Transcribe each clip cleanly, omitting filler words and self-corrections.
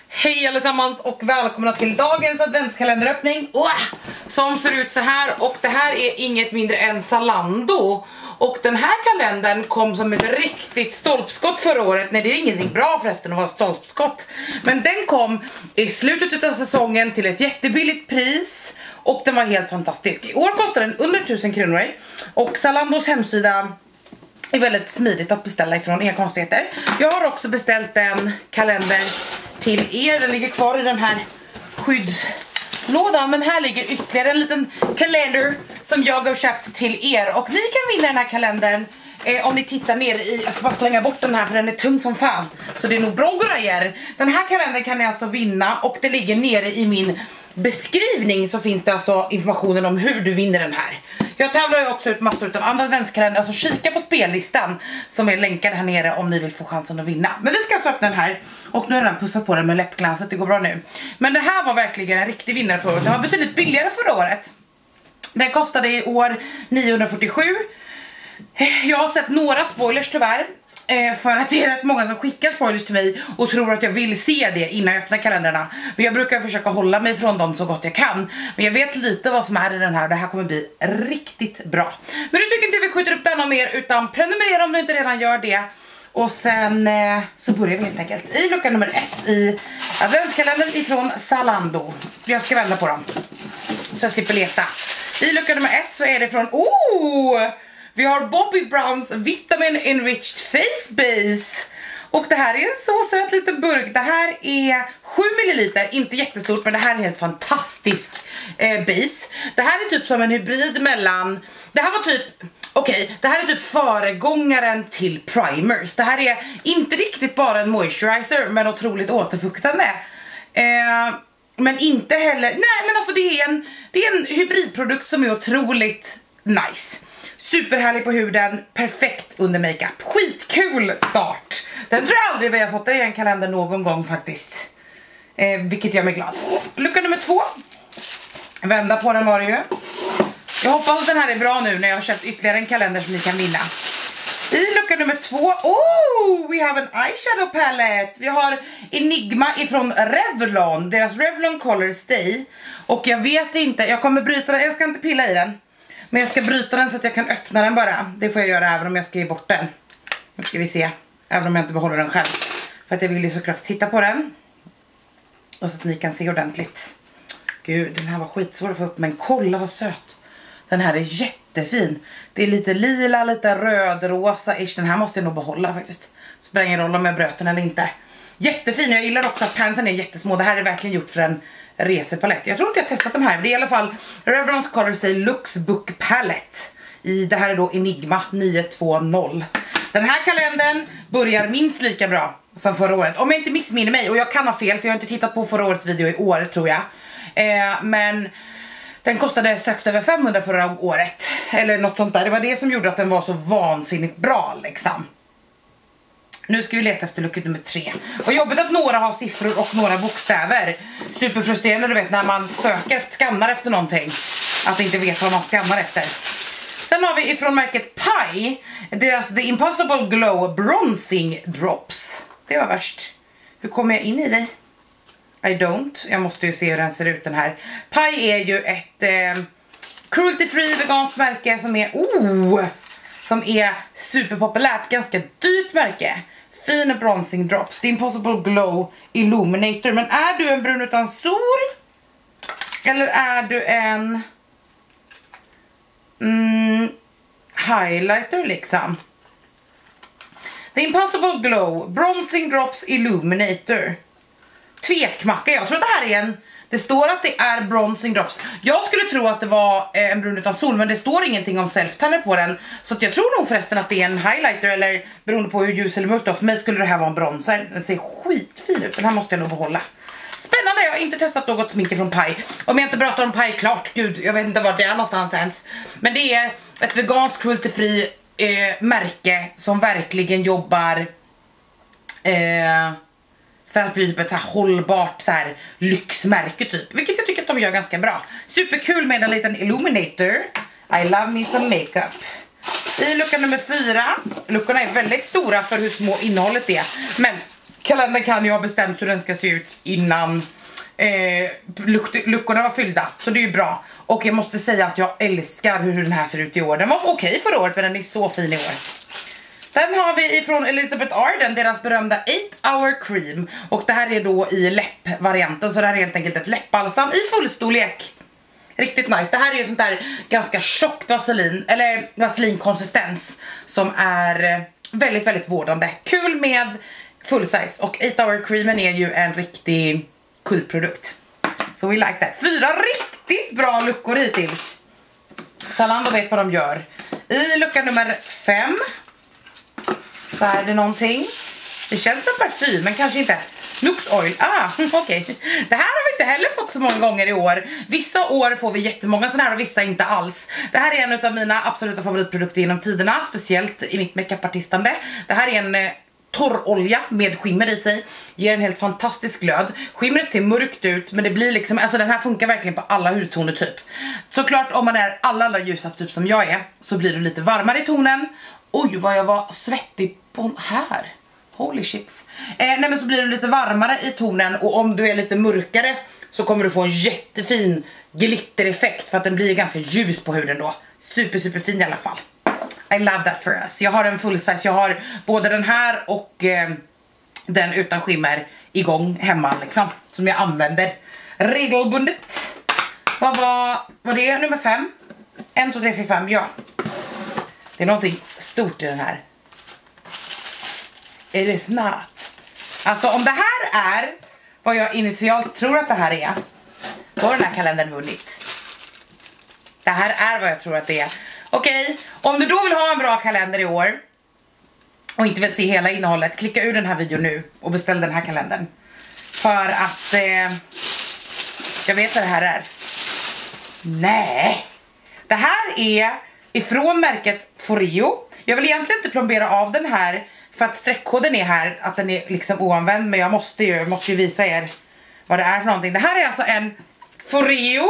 Hej allesammans och välkomna till dagens adventskalenderöppning som ser ut så här. Och det här är inget mindre än Zalando. Och den här kalendern kom som ett riktigt stolpskott förra året. Nej, det är ingenting bra förresten att vara stolpskott. Men den kom i slutet av säsongen till ett jättebilligt pris. Och den var helt fantastisk. I år kostar den under 1000 kronor. Och Zalandos hemsida är väldigt smidigt att beställa ifrån, inga konstigheter. Jag har också beställt en kalender till er. Den ligger kvar i den här skyddslådan. Men här ligger ytterligare en liten kalender som jag har köpt till er. Och ni kan vinna den här kalendern om ni tittar ner i. Jag ska bara slänga bort den här för den är tung som fan. Så det är nog bra grejer. Den här kalendern kan ni alltså vinna. Och det ligger nere i min beskrivning, så finns det alltså informationen om hur du vinner den här. Jag tävlar ju också ut massor av andra adventskalendrar, så kika på spellistan som är länkad här nere om ni vill få chansen att vinna. Men vi ska alltså öppna den här och nu har jag pussat på den med läppglanset, det går bra nu. Men det här var verkligen en riktig vinnare förra året. Den var betydligt billigare förra året. Den kostade i år 947. Jag har sett några spoilers tyvärr. För att det är rätt många som skickar spoilers till mig och tror att jag vill se det innan jag öppnar kalendrarna. Men jag brukar försöka hålla mig från dem så gott jag kan. Men jag vet lite vad som är i den här och det här kommer bli riktigt bra. Men nu tycker inte vi skjuter upp den mer, utan prenumerera om du inte redan gör det. Och sen så börjar vi helt enkelt i lucka nummer 1 i adventskalendern ifrån Zalando. Jag ska vända på dem så jag slipper leta. I lucka nummer 1 så är det från vi har Bobbi Browns Vitamin Enriched Face Base. Och det här är en så söt liten burk. Det här är 7 ml, inte jättestort, men det här är en helt fantastisk base. Det här är typ som en hybrid mellan, det här var typ, det här är typ föregångaren till primers. Det här är inte riktigt bara en moisturizer, men otroligt återfuktande. Men inte heller, nej men alltså det är en hybridprodukt som är otroligt nice. Superhärlig på huden, perfekt under makeup. Skitkul start. Den tror jag aldrig vi har fått i en kalender någon gång faktiskt. Vilket gör mig glad. Lucka nummer 2. Vända på den var det ju. Jag hoppas att den här är bra nu när jag har köpt ytterligare en kalender som ni kan vinna. I lucka nummer 2, we have an eyeshadow palette. Vi har Enigma ifrån Revlon. Deras Revlon Color Stay. Och jag vet inte, jag kommer bryta den, jag ska inte pilla i den. Men jag ska bryta den så att jag kan öppna den bara. Det får jag göra även om jag ska ge bort den. Nu ska vi se. Även om jag inte behåller den själv. För att jag vill ju såklart titta på den. Och så att ni kan se ordentligt. Gud, den här var skitsvår att få upp. Men kolla vad söt. Den här är jättefin. Det är lite lila, lite röd-rosa-ish. Den här måste jag nog behålla faktiskt. Spelar ingen roll om jag bröt den eller inte. Jättefin. Jag gillar också att pansen är jättesmå. Det här är verkligen gjort för en resepalett. Jag tror inte jag har testat de här. Det är i alla fall Revlon's Color Stay Luxebook Palette. Det här är då Enigma 920. Den här kalendern börjar minst lika bra som förra året. Om jag inte missminner mig. Och jag kan ha fel för jag har inte tittat på förra årets video i år tror jag. Men den kostade strax över 500 förra året. Eller något sånt där. Det var det som gjorde att den var så vansinnigt bra liksom. Nu ska vi leta efter lucka nummer 3. Och jobbigt att några har siffror och några bokstäver. Superfrustrerande, du vet, när man skannar efter någonting. Att inte vet vad man skannar efter. Sen har vi ifrån märket Pai. Deras The Impossible Glow Bronzing Drops. Det var värst. Hur kommer jag in i det? I don't. Jag måste ju se hur den ser ut den här. Pai är ju ett cruelty-free veganskt märke som är superpopulärt. Ganska dyrt märke. Fina bronzing drops. The Impossible Glow Illuminator. Men är du en brun utan sol? Eller är du en highlighter liksom? The Impossible Glow Bronzing Drops Illuminator. Tvekmacka. Jag tror att det här är det står att det är bronzing drops. Jag skulle tro att det var en brun utan sol, men det står ingenting om self-tanner på den. Så att jag tror nog förresten att det är en highlighter, eller beroende på hur ljus eller mörkt då. För mig skulle det här vara en bronzer. Den ser skitfin ut. Den här måste jag nog behålla. Spännande, jag har inte testat något smink från Pai. Om jag inte pratar om Pai, klart, gud, jag vet inte var det är någonstans ens. Men det är ett veganskt cruelty-free märke som verkligen jobbar för att bli typ ett så här hållbart så här lyxmärke typ. Vilket jag tycker att de gör ganska bra. Superkul med en liten illuminator. I love me some makeup. I lucka nummer 4. Luckorna är väldigt stora för hur små innehållet är. Men kalendern kan ju ha bestämt hur den ska se ut innan luckorna var fyllda. Så det är ju bra. Och jag måste säga att jag älskar hur den här ser ut i år. Den var okej förra året, men den är så fin i år. Den har vi ifrån Elizabeth Arden, deras berömda 8-hour cream. Och det här är då i läppvarianten, så det här är helt enkelt ett läppbalsam i fullstorlek. Riktigt nice. Det här är ju sånt där ganska tjockt vaselin, eller vaselinkonsistens, som är väldigt, väldigt vårdande. Kul med full size. Och 8-hour creamen är ju en riktig kultprodukt. So we like that. 4 riktigt bra luckor hittills. Zalando vet vad de gör. I lucka nummer 5 så är det någonting. Det känns som en parfym, men kanske inte. Lux Oil, okej. Det här har vi inte heller fått så många gånger i år. Vissa år får vi jättemånga sådana här och vissa inte alls. Det här är en av mina absoluta favoritprodukter genom tiderna, speciellt i mitt makeupartistande. Det här är en torrolja med skimmer i sig. Ger en helt fantastisk glöd. Skimret ser mörkt ut, men det blir liksom, alltså den här funkar verkligen på alla hudtoner typ. Såklart om man är alla ljusast typ som jag är, så blir du lite varmare i tonen. Oj, vad jag var svettig på här. Holy shits. Nej, men så blir du lite varmare i tonen, och om du är lite mörkare så kommer du få en jättefin glittereffekt, för att den blir ganska ljus på huden då. Super fin i alla fall. I love that for us. Jag har en full size. Jag har både den här och den utan skimmer igång hemma liksom, som jag använder regelbundet. Vad var det? Nummer 5? 1, 2, 3, 4, 5, ja. Det är någonting stort i den här. It is not. Alltså om det här är vad jag initialt tror att det här är, då har den här kalendern vunnit. Det här är vad jag tror att det är. Okej, om du då vill ha en bra kalender i år och inte vill se hela innehållet, klicka ur den här videon nu och beställ den här kalendern. För att jag vet vad det här är. Nej, det här är ifrån märket Foreo. Jag vill egentligen inte plombera av den här, för att streckkoden är här, att den är liksom oanvänd. Men jag måste ju visa er vad det är för någonting. Det här är alltså en Foreo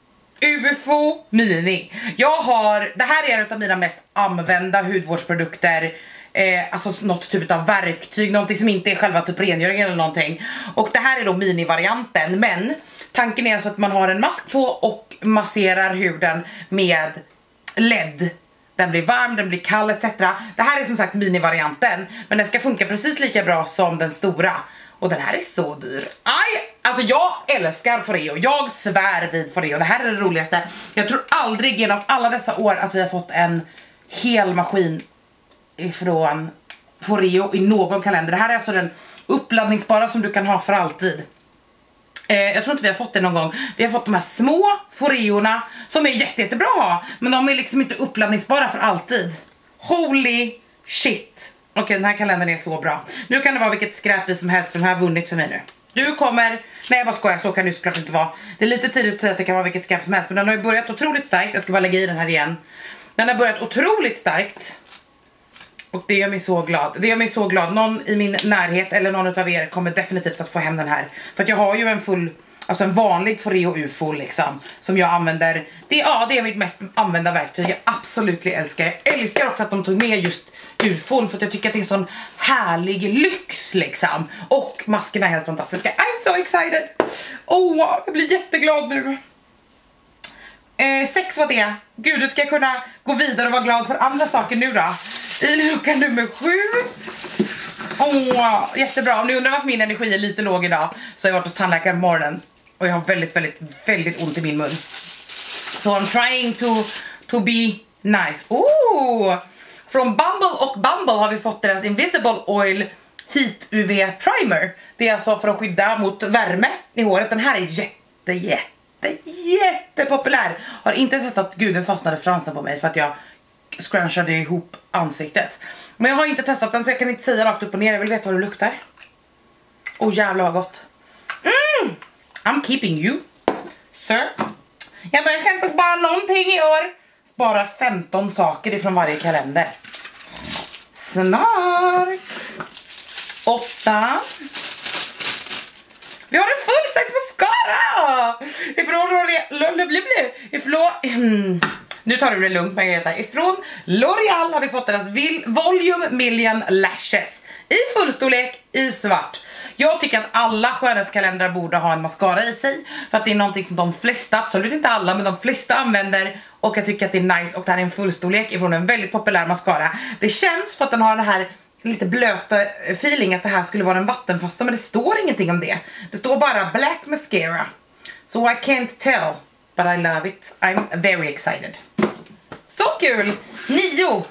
UFO Mini. Det här är en av mina mest använda hudvårdsprodukter. Alltså något typ av verktyg, någonting som inte är själva typ rengöring eller någonting. Och det här är då mini-varianten. Men tanken är alltså att man har en mask på och masserar huden med LED. Den blir varm, den blir kall etc. Det här är som sagt mini-varianten, men den ska funka precis lika bra som den stora. Och den här är så dyr. Alltså jag älskar Foreo. Jag svär vid Foreo. Det här är det roligaste. Jag tror aldrig genom alla dessa år att vi har fått en hel maskin ifrån Foreo i någon kalender. Det här är alltså den uppladdningsbara som du kan ha för alltid. Jag tror inte vi har fått det någon gång. Vi har fått de här små Foreorna som är jättebra att ha, men de är liksom inte uppladdningsbara för alltid. Holy shit. Okej, den här kalendern är så bra. Nu kan det vara vilket skräp som helst, för den här har vunnit för mig nu. Du kommer, nej jag bara skojar, så kan det såklart inte vara. Det är lite tidigt att säga att det kan vara vilket skräp som helst, men den har ju börjat otroligt starkt. Jag ska bara lägga i den här igen. Den har börjat otroligt starkt. Och det gör mig så glad. Det gör mig så glad. Någon i min närhet eller någon av er kommer definitivt att få hem den här. För att jag har ju en vanlig Foreo UFO liksom, som jag använder. Det är mitt mest använda verktyg. Jag absolut älskar. Jag älskar också att de tog med just UFOn, för att jag tycker att det är en sån härlig lyx liksom. Och maskerna är helt fantastiska. I'm so excited. Jag blir jätteglad nu. 6 var det. Gud, du ska kunna gå vidare och vara glad för andra saker nu då. I lucka nummer 7. Jättebra. Om ni undrar varför min energi är lite låg idag, så har jag varit hos tandläkaren på morgonen. Och jag har väldigt ont i min mun. So I'm trying to be nice. Från Bumble har vi fått deras Invisible Oil Heat UV Primer. Det är alltså för att skydda mot värme i håret. Den här är jättepopulär. Har inte testat, gud den fastnade fransen på mig för att jag scrunchade ihop ansiktet. Men jag har inte testat den, så jag kan inte säga rakt upp och ner. Jag vill veta vad det luktar. Jävlar vad gott. I'm keeping you, sir. Jag bara, jag kan inte spara någonting i år. Spara 15 saker ifrån varje kalender. Snart 8. Vi har en full size mascara ifrån nu tar du det lugnt, Margareta. Ifrån L'Oreal har vi fått deras Volume Million Lashes i fullstorlek i svart. Jag tycker att alla skönhetskalendrar borde ha en mascara i sig, för att det är någonting som de flesta, absolut inte alla, men de flesta använder, och jag tycker att det är nice. Och det här är en fullstorlek ifrån en väldigt populär mascara. Det känns, för att den har den här lite blöta feeling, att det här skulle vara en vattenfasta, men det står ingenting om det. Det står bara black mascara. So I can't tell, but I love it. I'm very excited. Så kul! 9.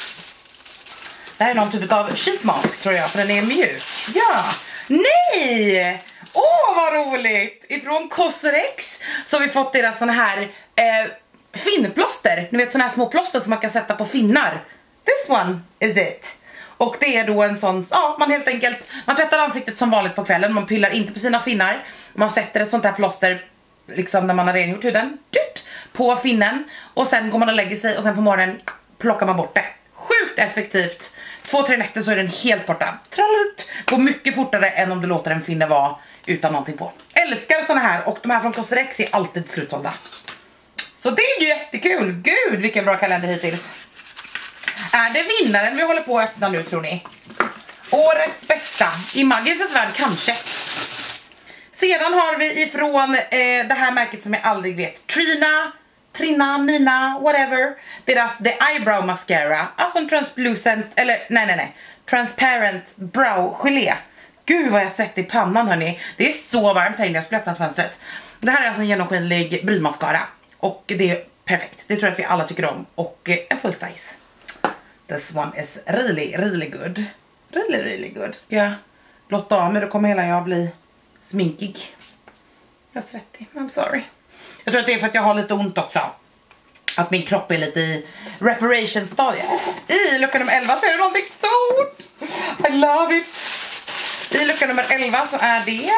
Det här är någon typ av sheet mask tror jag, för den är mjuk. Ja! Nej! Åh, vad roligt! Ifrån Cosrx så har vi fått deras såna här finnplåster. Ni vet, såna här små plåster som man kan sätta på finnar. This one is it. Och det är då en sån, ja, man helt enkelt, man tvättar ansiktet som vanligt på kvällen. Man pillar inte på sina finnar. Man sätter ett sånt här plåster liksom när man har rengjort huden på finnen. Och sen går man och lägger sig, och sen på morgonen plockar man bort det. Sjukt effektivt. 2-3 nätter så är den helt borta. Trallut. Går mycket fortare än om du låter en finne vara utan någonting på. Älskar såna här, och de här från Cosrx är alltid slutsålda. Så det är ju jättekul. Gud, vilken bra kalender hittills. Är det vinnaren vi håller på att öppna nu, tror ni? Årets bästa. I Maggis värld kanske. Sedan har vi ifrån det här märket som jag aldrig vet. Trina, Mina, whatever. Deras The Eyebrow Mascara. Alltså en translucent, eller nej. Transparent brow gelé. Gud vad jag svettig i pannan, hörni. Det är så varmt här inne, jag skulle öppna fönstret. Det här är alltså en genomskinlig brynmascara. Och det är perfekt. Det tror jag att vi alla tycker om. Och en full size. This one is really good. Really good. Ska jag blotta av mig, då kommer hela jag bli sminkig. Jag är svettig, I'm sorry. Jag tror att det är för att jag har lite ont också. Att min kropp är lite i reparation-stadiet. I lucka nummer 11 så är det någonting stort. I love it. I lucka nummer 11 så är det...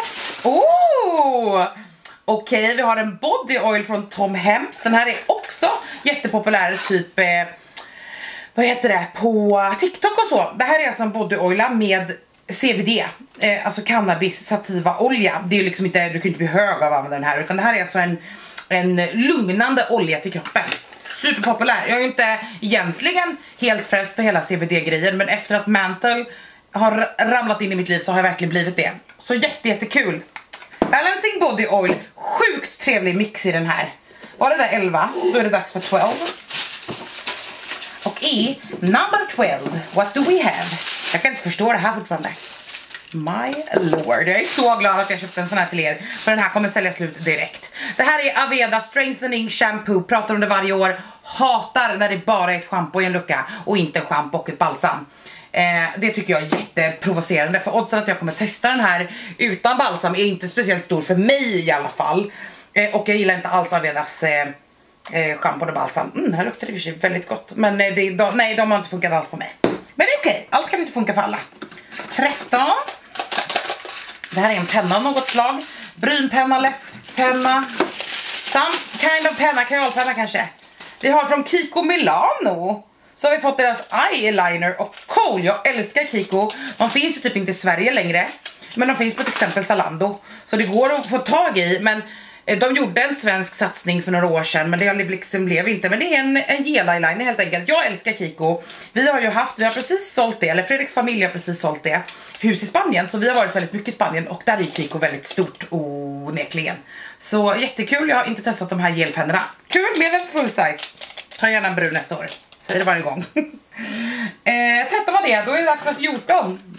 Okej, vi har en body oil från Tom Hems. Den här är också jättepopulär, typ... vad heter det? På TikTok och så. Det här är alltså en body oil med CBD. Alltså cannabis sativa olja. Det är ju liksom inte, du kan inte bli hög av att använda den här. Utan det här är alltså en lugnande olja till kroppen. Superpopulär. Jag är ju inte egentligen helt frälst för hela CBD-grejen. Men efter att Mantle har ramlat in i mitt liv så har jag verkligen blivit det. Så jättekul. Balancing body oil. Sjukt trevlig mix i den här. Var det där 11? Då är det dags för 12. Och i number 12, what do we have? Jag kan inte förstå det här fortfarande. My lord, jag är så glad att jag köpte en sån här till er. För den här kommer sälja slut direkt. Det här är Aveda Strengthening Shampoo. Pratar om det varje år. Hatar när det bara är ett shampoo i en lucka och inte en shampoo och ett balsam. Det tycker jag är jätteprovocerande. För oddsen att jag kommer testa den här utan balsam är inte speciellt stor för mig i alla fall. Och jag gillar inte alls Avedas shampoo och balsam. Den här luktar det väldigt gott. Men nej, de har inte funkat alls på mig. Men det är okej, allt kan inte funka för alla. 13. Det här är en penna av något slag. Brynpenna, läpppenna. Some kind of penna, kajalpenna kanske. Vi har från Kiko Milano. Så har vi fått deras eyeliner och kohl. Jag älskar Kiko. De finns ju typ inte i Sverige längre. Men de finns på till exempel Zalando. Så det går att få tag i. Men de gjorde en svensk satsning för några år sedan. Men det liksom blev inte. Men det är en gel-eyeliner helt enkelt. Jag älskar Kiko. Vi har precis sålt det. Eller Fredriks familj har precis sålt det. Hus i Spanien. Så vi har varit väldigt mycket i Spanien. Och där är Kiko väldigt stort onekligen. Så jättekul. Jag har inte testat de här gelpennorna. Kul, blev en full size. Ta gärna en brun nästa år. Säger det varje gång. 13 var det. Då är det dags för 14.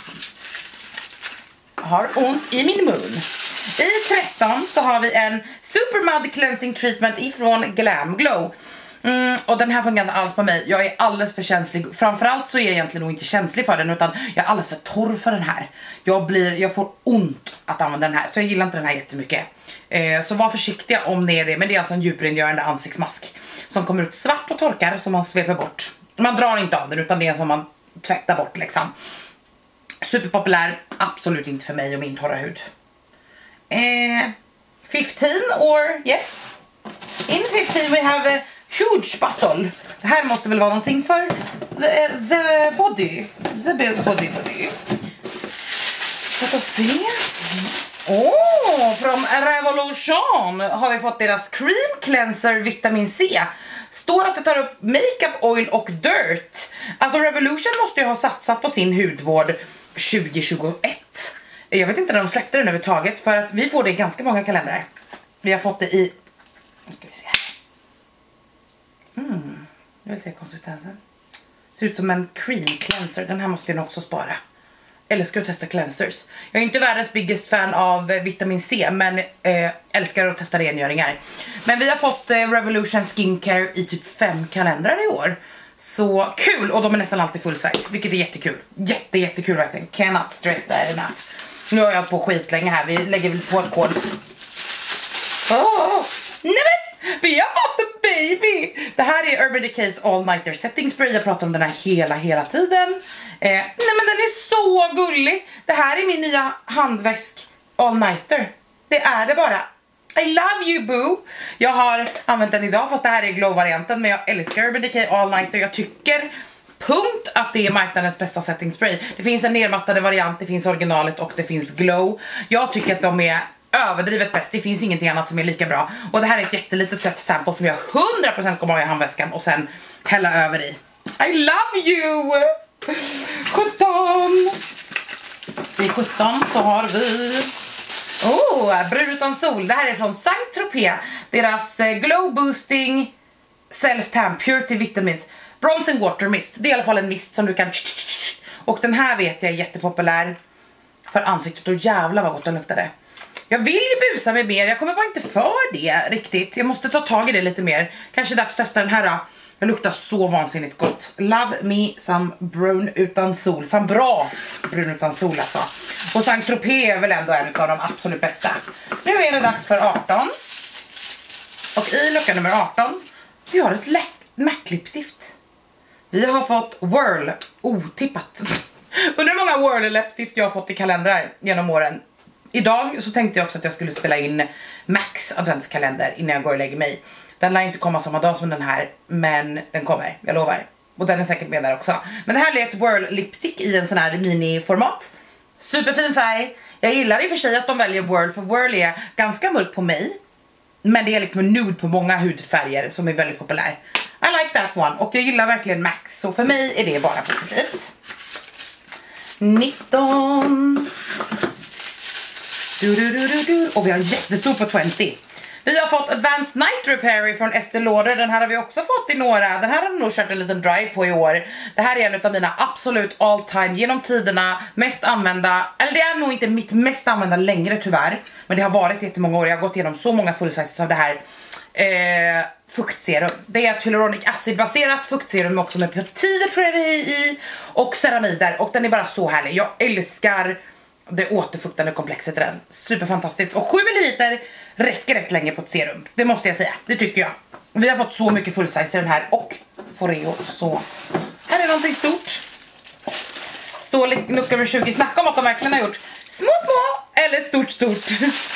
Har ont i min mun. I 13 så har vi en Super Mud Cleansing Treatment ifrån Glam Glow. Och den här fungerar inte alls på mig. Jag är alldeles för känslig. Framförallt så är jag egentligen nog inte känslig för den, utan jag är alldeles för torr för den här. Jag får ont att använda den här. Så jag gillar inte den här jättemycket. Så var försiktiga om det är det. Men det är alltså en djuprengörande ansiktsmask som kommer ut svart och torkar, som man sveper bort. Man drar inte av den, utan det är som man tvättar bort liksom. Superpopulär. Absolut inte för mig och min torra hud. 15 or yes. In 15 we have a huge bottle. Det här måste väl vara någonting för the body. The body. Låt oss se. Från Revolution har vi fått deras Cream Cleanser Vitamin C. Står att det tar upp makeup, oil och dirt. Alltså Revolution måste ju ha satsat på sin hudvård 2021. Jag vet inte när de släppte den överhuvudtaget, för att vi får det i ganska många kalendrar. Vi har fått det i, nu ska vi se. Jag vill se konsistensen. Ser ut som en cream cleanser. Den här måste jag nog också spara. Eller ska du testa cleansers? Jag är inte världens biggest fan av vitamin C, men älskar att testa rengöringar. Men vi har fått Revolution Skincare i typ 5 kalendrar i år. Så kul, och de är nästan alltid full size, vilket är jättekul. Jättekul verkligen. Cannot stress that enough. Nu har jag på skitlänge här, vi lägger väl på ett kol. Nej men, vi har fått en baby! Det här är Urban Decay's All Nighter Setting Spray. Jag pratar om den här hela tiden. Nej men den är så gullig. Det här är min nya handväsk All Nighter. Det är det bara. I love you boo. Jag har använt den idag, fast det här är glow-varianten. Men jag älskar Urban Decay All Nighter. Jag tycker att det är marknadens bästa setting spray. Det finns en nermattade variant, det finns originalet och det finns glow. Jag tycker att de är överdrivet bäst. Det finns ingenting annat som är lika bra. Och det här är ett jättelitet sött sample som jag 100% kommer ha i handväskan och sen hälla över i. I love you! 17! I 17 så har vi brun utan sol. Det här är från Saint Tropez. Deras glow boosting self tan purity vitamins bronze and water mist. Det är i alla fall en mist som du kan. Och den här vet jag är jättepopulär för ansiktet, och jävlar vad gott den luktade. Jag vill ju busa mig mer, jag kommer bara inte för det riktigt. Jag måste ta tag i det lite mer. Kanske dags att testa den här då. Den luktar så vansinnigt gott. Love me some brun utan sol. Som bra brun utan sol alltså. Och Saint Tropez är väl ändå en av de absolut bästa. Nu är det dags för 18. Och i lucka nummer 18 vi har ett matte läppstift. Vi har fått Whirl, otippat. Undrar hur många Whirl läppstift jag har fått i kalendrar genom åren. Idag så tänkte jag också att jag skulle spela in Max adventskalender innan jag går och lägger mig. Den lär inte komma samma dag som den här, men den kommer, jag lovar. Och den är säkert med där också. Men det här är ett Whirl lipstick i en sån här mini-format. Superfin färg. Jag gillar i och för sig att de väljer Whirl, för Whirl är ganska mörk på mig. Men det är liksom en nude på många hudfärger som är väldigt populär. I like that one. Och jag gillar verkligen Max, så för mig är det bara positivt. 19. Och vi har en jättestor på 20. Vi har fått Advanced Night Repair från Estée Lauder. Den här har vi också fått i några. Den här har vi nog kört en liten drive på i år. Det här är en av mina absolut all time genom tiderna mest använda. Eller det är nog inte mitt mest använda längre tyvärr. Men det har varit jättemånga år. Jag har gått igenom så många full sizes av det här. Fuktserum. Det är ett hyaluronic acid baserat fuktserum också med peptider tror jag det är i. Och ceramider. Och den är bara så härlig. Jag älskar det återfuktande komplexet i den. Superfantastiskt. Och 7 ml räcker rätt länge på ett serum. Det måste jag säga. Det tycker jag. Vi har fått så mycket full size i den här. Och Foreo. Så här är någonting stort. Lucka nummer 20. Snacka om att de verkligen har gjort små eller stort.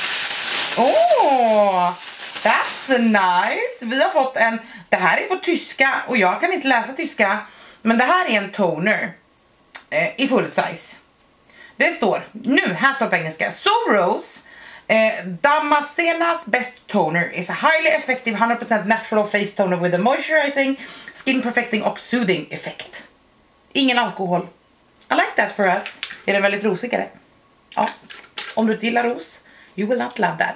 That's nice. Vi har fått en. Det här är på tyska. Och jag kan inte läsa tyska. Men det här är en toner. I full size. Det står, här står på engelska. So Rose, Damasena's best toner is a highly effective 100% natural face toner with a moisturizing, skin perfecting och soothing effekt. Ingen alkohol. I like that for us. Är den väldigt rosigare? Ja. Om du inte gillar ros, you will not love that.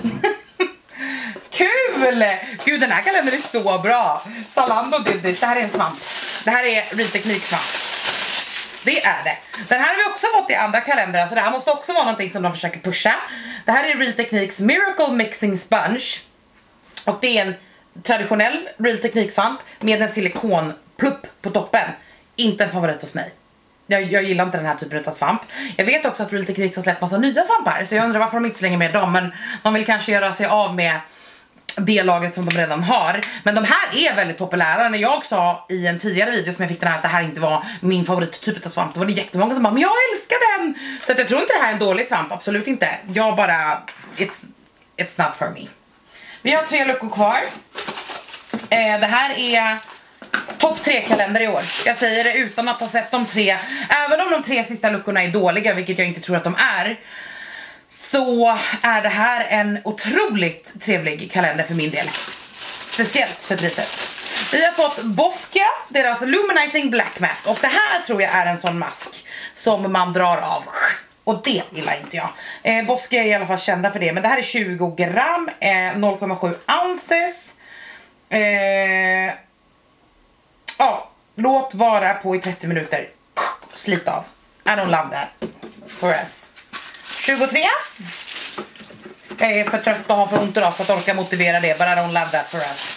Kul! Gud, den här kalendern är så bra. Zalando did this. Det här är en svamp. Det här är Real Technique svamp. Det är det. Den här har vi också fått i andra kalendrar, så det här måste också vara någonting som de försöker pusha. Det här är Real Techniques Miracle Mixing Sponge. Och det är en traditionell Real Technique svamp med en silikonplupp på toppen. Inte en favorit hos mig. Jag gillar inte den här typen av svamp. Jag vet också att Real Techniques har släppt massa nya svampar, så jag undrar varför de inte slänger med dem. Men de vill kanske göra sig av med det lagret som de redan har. Men de här är väldigt populära. När jag sa i en tidigare video som jag fick den här att det här inte var min favorittyp av svamp, då var det jättemånga som bara, men jag älskar den. Så att jag tror inte det här är en dålig svamp, absolut inte. Jag bara, it's not for me. Vi har 3 luckor kvar. Det här är topp 3 kalender i år. Jag säger det utan att ha sett de 3. Även om de 3 sista luckorna är dåliga, vilket jag inte tror att de är, så är det här en otroligt trevlig kalender för min del. Speciellt för priset. Vi har fått Boscia, deras Luminizing Black Mask. Och det här tror jag är en sån mask som man drar av. Och det gillar inte jag. Boske är i alla fall kända för det. Men det här är 20 gram, 0,7 ounces. Ja, låt vara på i 30 minuter. Slit av. I don't love that. For us. 23. Jag är för trött och har för ont idag för att orka motivera det. But I don't love that for us.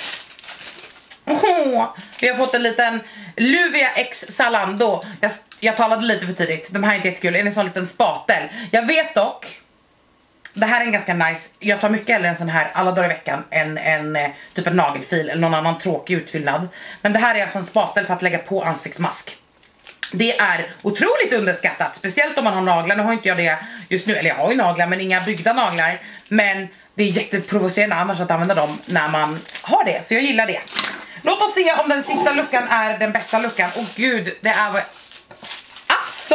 Vi har fått en liten Luvia X Zalando. Jag talade lite för tidigt. De här är inte jättekul. En sån liten spatel. Jag vet dock, det här är en ganska nice. Jag tar mycket hellre en sån här alla dagar i veckan än typ en nagelfil eller någon annan tråkig utfyllnad. Men det här är alltså en spatel för att lägga på ansiktsmask. Det är otroligt underskattat, speciellt om man har naglar. Nu har inte jag det just nu, eller jag har ju naglar men inga byggda naglar. Men det är jätteprovocerande annars att använda dem när man har det, så jag gillar det. Låt oss se om den sista luckan är den bästa luckan. Åh gud, det är vad... Asså?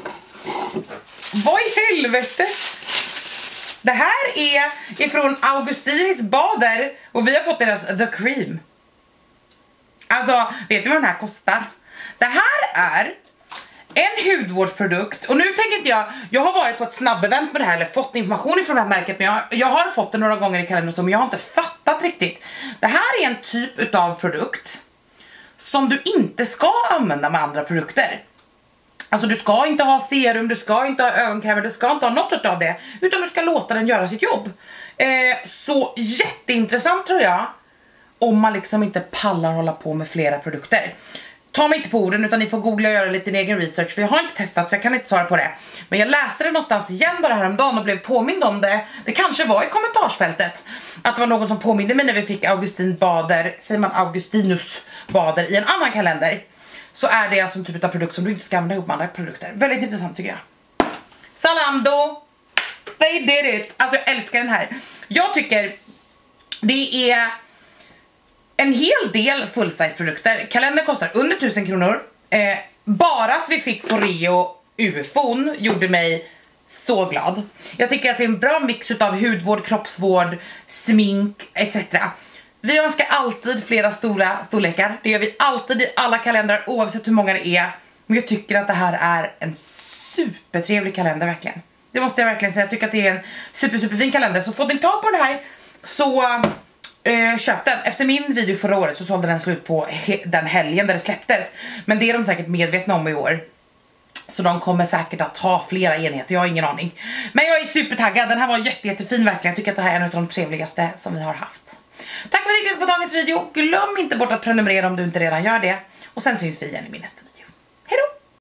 Vad i helvete? Det här är ifrån Augustinis Bader och vi har fått deras The Cream. Alltså, vet ni vad den här kostar? Det här är en hudvårdsprodukt. Och nu tänker inte jag har varit på ett snabbevent med det här eller fått information ifrån det här märket. Men jag har fått det några gånger i kalendern som jag har inte fattat riktigt. Det här är en typ utav produkt som du inte ska använda med andra produkter. Alltså du ska inte ha serum, du ska inte ha ögonkrämer, du ska inte ha något av det. Utan du ska låta den göra sitt jobb. Så jätteintressant tror jag. Om man liksom inte pallar hålla på med flera produkter. Ta mig inte på orden utan ni får googla och göra lite egen research. För jag har inte testat så jag kan inte svara på det. Men jag läste det någonstans igen bara häromdagen och blev påmind om det. Det kanske var i kommentarsfältet. Att det var någon som påminde mig när vi fick Augustin Bader. Säger man Augustinus Bader i en annan kalender. Så är det alltså en typ av produkt som du inte ska använda ihop med andra produkter. Väldigt intressant tycker jag. Zalando. They did it. Alltså jag älskar den här. Jag tycker det är en hel del full-size produkter. Kalendern kostar under 1000 kronor. Bara att vi fick Foreo UFOn gjorde mig så glad. Jag tycker att det är en bra mix av hudvård, kroppsvård, smink etc. Vi önskar alltid flera stora storlekar. Det gör vi alltid i alla kalendrar oavsett hur många det är. Men jag tycker att det här är en supertrevlig kalender verkligen. Det måste jag verkligen säga. Jag tycker att det är en superfin kalender. Så får ni tag på den här så köp den. Efter min video förra året så sålde den slut på den helgen där det släpptes. Men det är de säkert medvetna om i år. Så de kommer säkert att ha flera enheter, jag har ingen aning. Men jag är supertaggad, den här var jättefin verkligen. Jag tycker att det här är en av de trevligaste som vi har haft. Tack för att ni tittade på dagens video. Glöm inte bort att prenumerera om du inte redan gör det. Och sen syns vi igen i min nästa video.